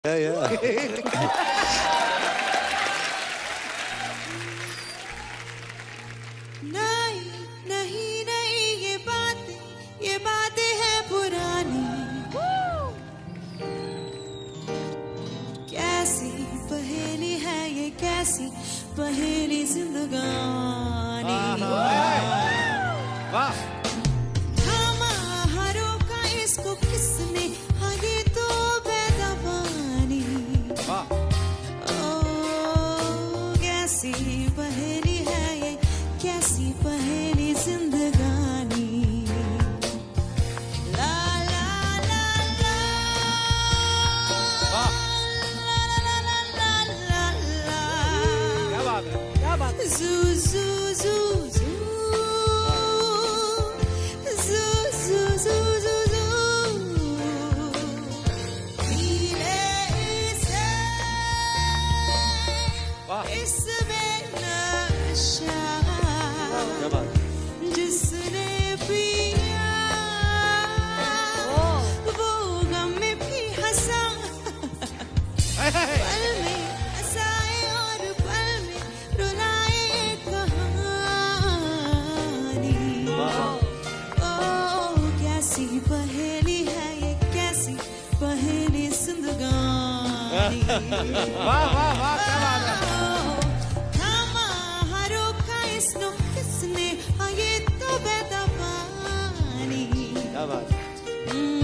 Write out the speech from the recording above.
Yeah. नहीं नहीं नहीं ये बातें है पुरानी। कैसी पहेली है ये, कैसी पहेली जिंदगानी। थामा हरों का इसको किसने, हाँ ये तो बेज़बानी। ओ कैसी पहेली है ये, कैसी पहेली जिंदगानी। ला ला ला ला ला ला ला ला। क्या बात है, क्या बात है। जू जू जू जू जू जू जू जू जू पीले से इसमें नशा, क्या बात है। जिसने पिया वो गम में भी हंसा। पल में हंसाए और पल में रुलाए कहानी। ओ कैसी पहेली है ये, कैसी पहेली जिंदगानी। वाह वाह वाह, क्या बात है। थामा हरों का इसको किसने, हाँ ये तो बेज़बानी। क्या बात है।